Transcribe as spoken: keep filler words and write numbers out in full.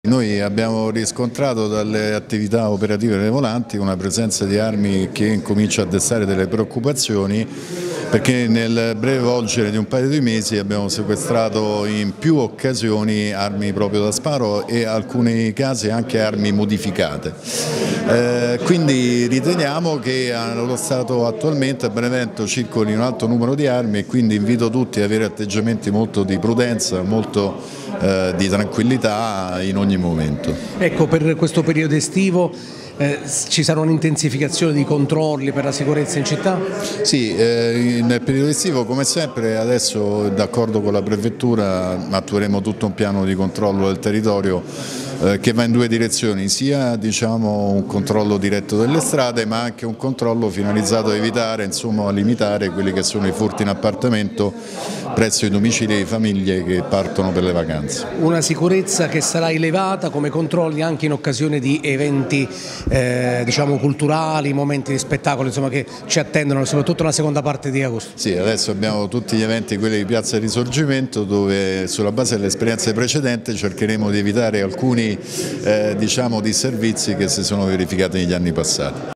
Noi abbiamo riscontrato dalle attività operative dei volanti una presenza di armi che incomincia a destare delle preoccupazioni, perché nel breve volgere di un paio di mesi abbiamo sequestrato in più occasioni armi proprio da sparo e in alcuni casi anche armi modificate. Eh, quindi riteniamo che allo stato attualmente a Benevento circoli un alto numero di armi e quindi invito tutti ad avere atteggiamenti molto di prudenza, molto eh, di tranquillità in ogni momento. Ecco, per questo periodo estivo eh, ci sarà un'intensificazione di controlli per la sicurezza in città? Sì, eh, nel periodo estivo come sempre adesso d'accordo con la Prefettura attueremo tutto un piano di controllo del territorio eh, che va in due direzioni, sia diciamo, un controllo diretto delle strade ma anche un controllo finalizzato a evitare, insomma, a limitare quelli che sono i furti in appartamento presso i domicili di famiglie che partono per le vacanze. Una sicurezza che sarà elevata come controlli anche in occasione di eventi eh, diciamo culturali, momenti di spettacolo insomma, che ci attendono soprattutto nella seconda parte di agosto. Sì, adesso abbiamo tutti gli eventi, quelli di Piazza Risorgimento, dove sulla base delle esperienze precedenti cercheremo di evitare alcuni eh, diciamo, disservizi che si sono verificati negli anni passati.